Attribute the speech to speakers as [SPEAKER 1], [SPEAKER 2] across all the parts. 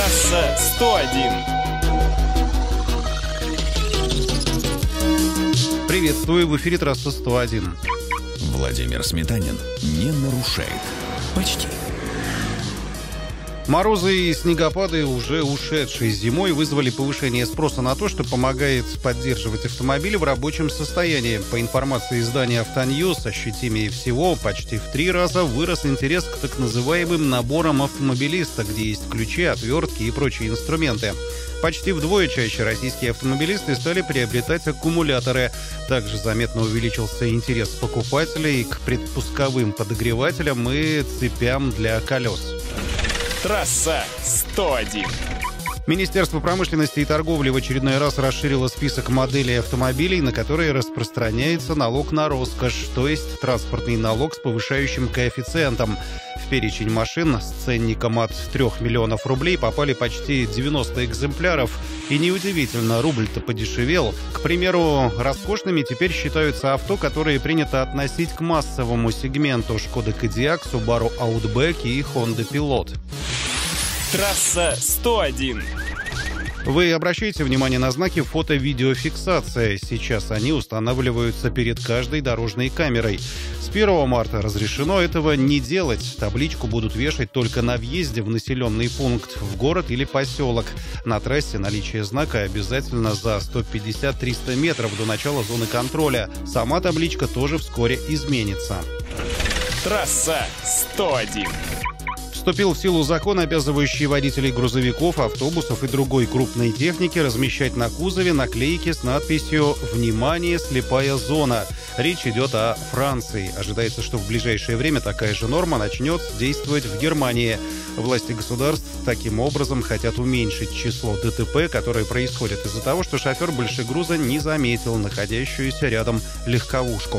[SPEAKER 1] Трасса 101.
[SPEAKER 2] Приветствую, в эфире трасса 101.
[SPEAKER 3] Владимир Сметанин не нарушает. Почти.
[SPEAKER 2] Морозы и снегопады, уже ушедшей зимой, вызвали повышение спроса на то, что помогает поддерживать автомобили в рабочем состоянии. По информации издания «Автоньюз», ощутимее всего, почти в 3 раза вырос интерес к так называемым наборам автомобилиста, где есть ключи, отвертки и прочие инструменты. Почти вдвое чаще российские автомобилисты стали приобретать аккумуляторы. Также заметно увеличился интерес покупателей к предпусковым подогревателям и цепям для колес.
[SPEAKER 1] Трасса 101.
[SPEAKER 2] Министерство промышленности и торговли в очередной раз расширило список моделей автомобилей, на которые распространяется налог на роскошь, то есть транспортный налог с повышающим коэффициентом. В перечень машин с ценником от 3 миллионов рублей попали почти 90 экземпляров. И неудивительно, рубль-то подешевел. К примеру, роскошными теперь считаются авто, которые принято относить к массовому сегменту: Шкода Кодиак, Subaru Outback и Honda Pilot.
[SPEAKER 1] Трасса 101.
[SPEAKER 2] Вы обращаете внимание на знаки фото-видеофиксации. Сейчас они устанавливаются перед каждой дорожной камерой. С 1 марта разрешено этого не делать. Табличку будут вешать только на въезде в населенный пункт, в город или поселок. На трассе наличие знака обязательно за 150-300 метров до начала зоны контроля. Сама табличка тоже вскоре изменится.
[SPEAKER 1] Трасса 101.
[SPEAKER 2] Вступил в силу закон, обязывающий водителей грузовиков, автобусов и другой крупной техники размещать на кузове наклейки с надписью «Внимание! Слепая зона». Речь идет о Франции. Ожидается, что в ближайшее время такая же норма начнет действовать в Германии. Власти государств таким образом хотят уменьшить число ДТП, которые происходят из-за того, что шофер большегруза не заметил находящуюся рядом легковушку.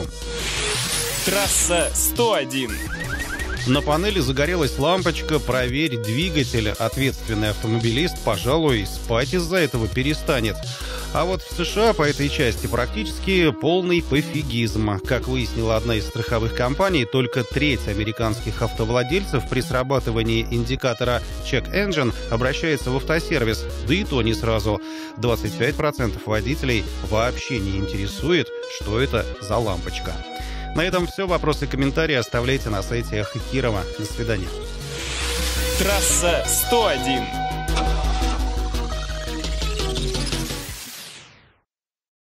[SPEAKER 1] Трасса 101.
[SPEAKER 2] На панели загорелась лампочка «Проверь двигатель». Ответственный автомобилист, пожалуй, спать из-за этого перестанет. А вот в США по этой части практически полный пофигизм. Как выяснила одна из страховых компаний, только треть американских автовладельцев при срабатывании индикатора Check Engine обращается в автосервис, да и то не сразу. 25% водителей вообще не интересует, что это за лампочка. На этом все. Вопросы и комментарии оставляйте на сайте Ахы Кирова. До свидания.
[SPEAKER 1] Трасса 101.